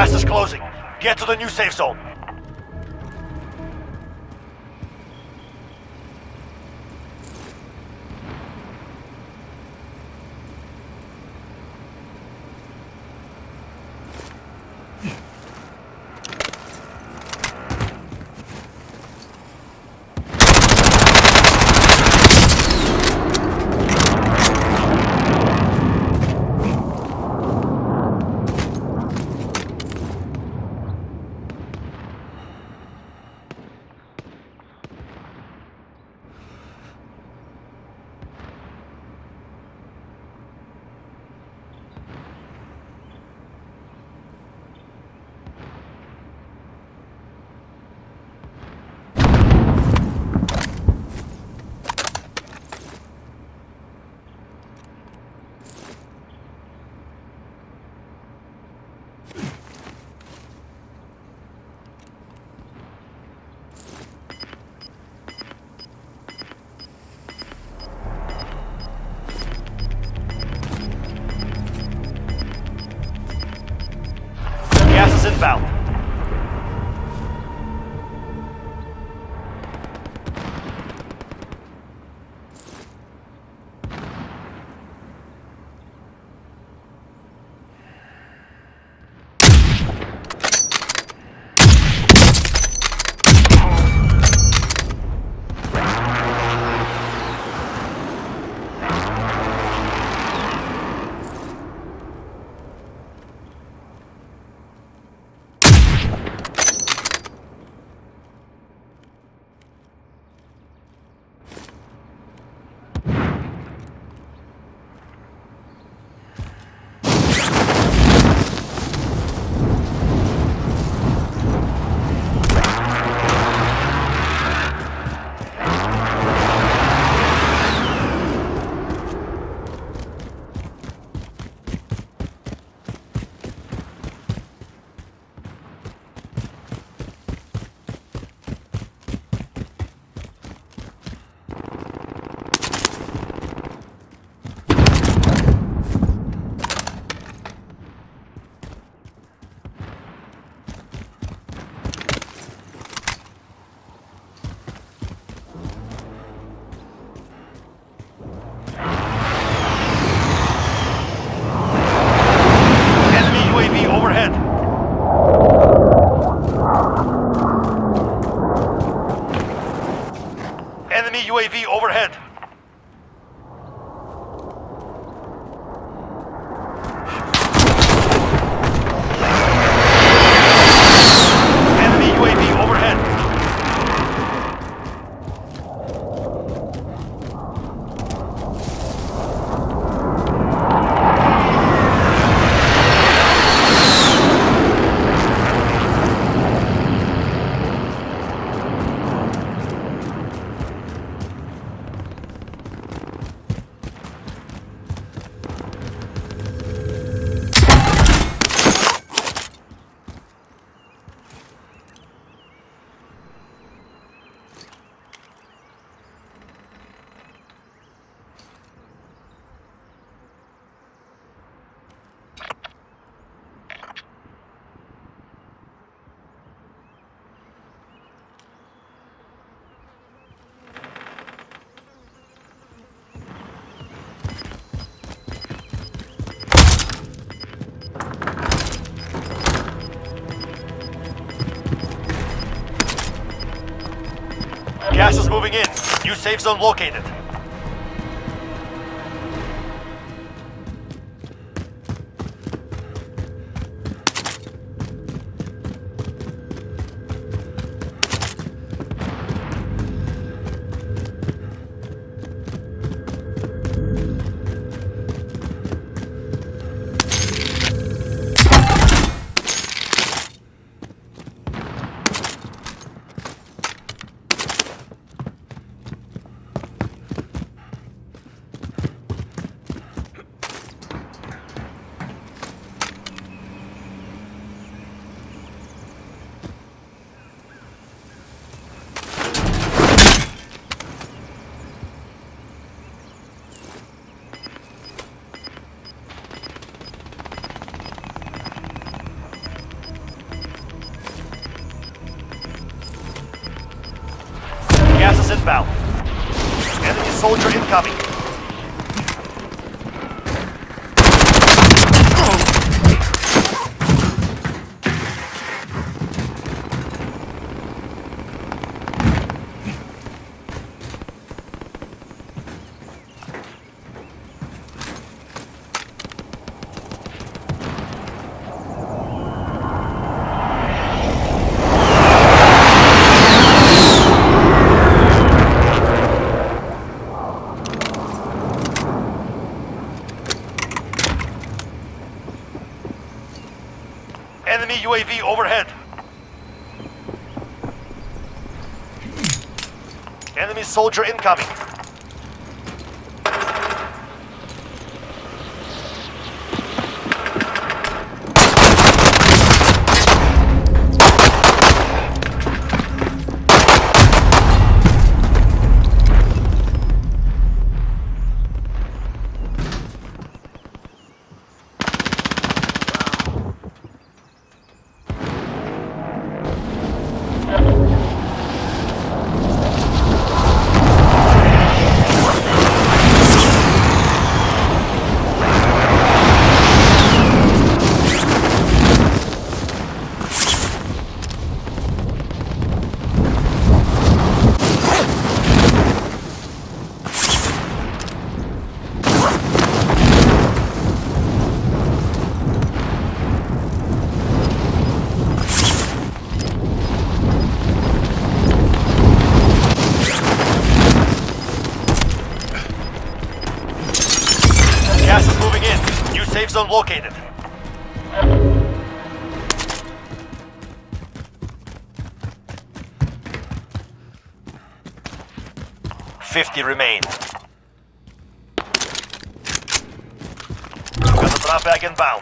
Gas is closing. Get to the new safe zone. Gas is inbound. Enemy UAV overhead. Enemy UAV overhead. Gas is moving in. New safe zone located. is inbound. Enemy soldier incoming. Enemy UAV overhead. Enemy soldier incoming. Gas is moving in. New safe zone located. $50 remain. Got the drop bag inbound.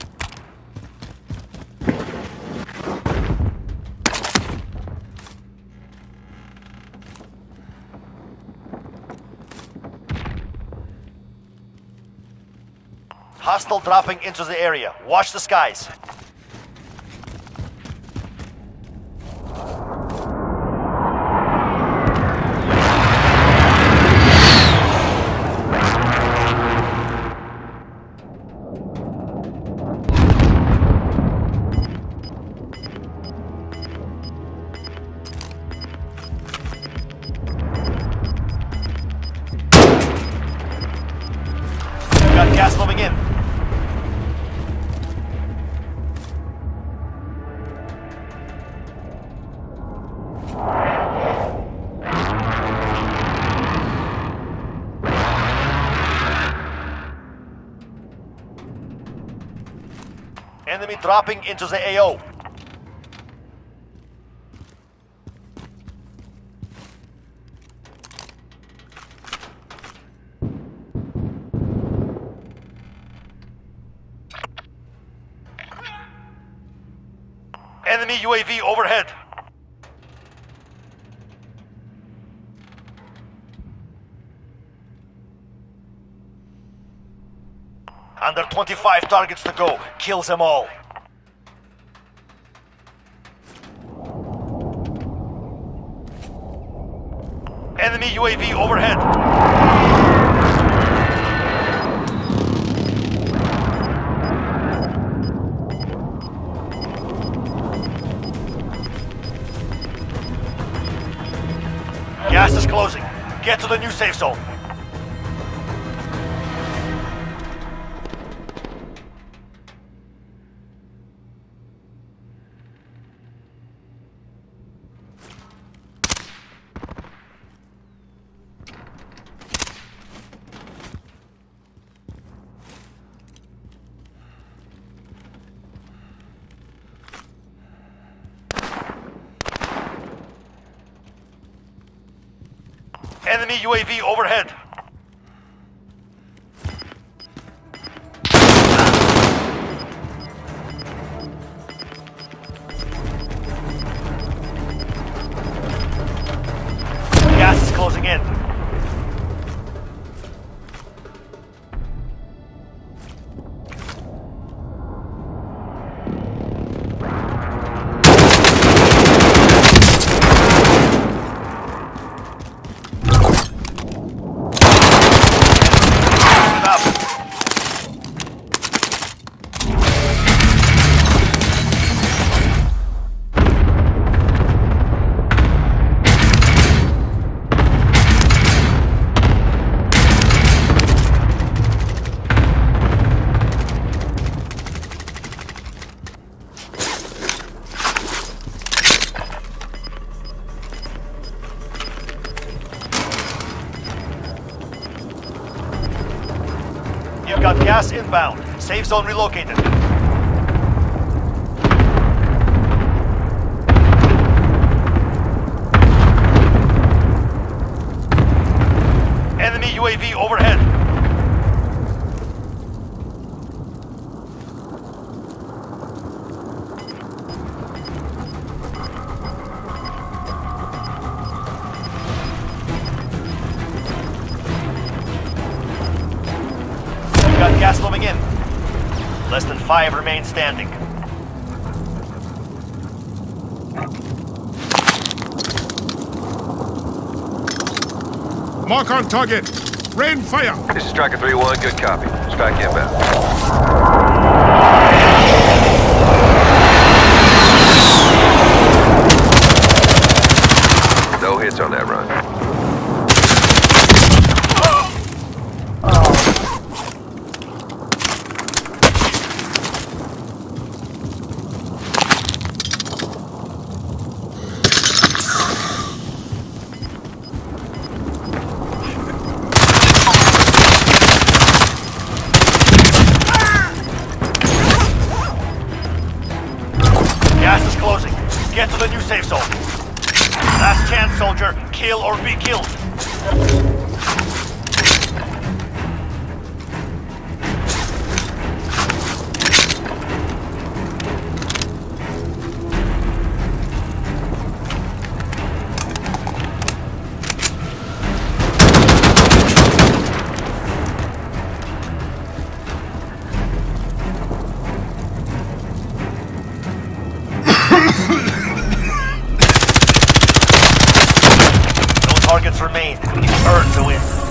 Hostile dropping into the area. Watch the skies. Got gas moving in. Enemy dropping into the AO. Enemy UAV overhead. Under 25 targets to go. Kill them all. Enemy UAV overhead. Gas is closing. Get to the new safe zone. Enemy UAV overhead. Gas is closing in. Gas inbound. Safe zone relocated. Enemy UAV overhead. We got gas moving in. Less than 5 remain standing. Mark on target. Rain fire. This is Striker 3-1, good copy. Strike inbound. No hits on that run. Gas is closing. Get to the new safe zone. Last chance, soldier. Kill or be killed. No targets remain. Earn to win.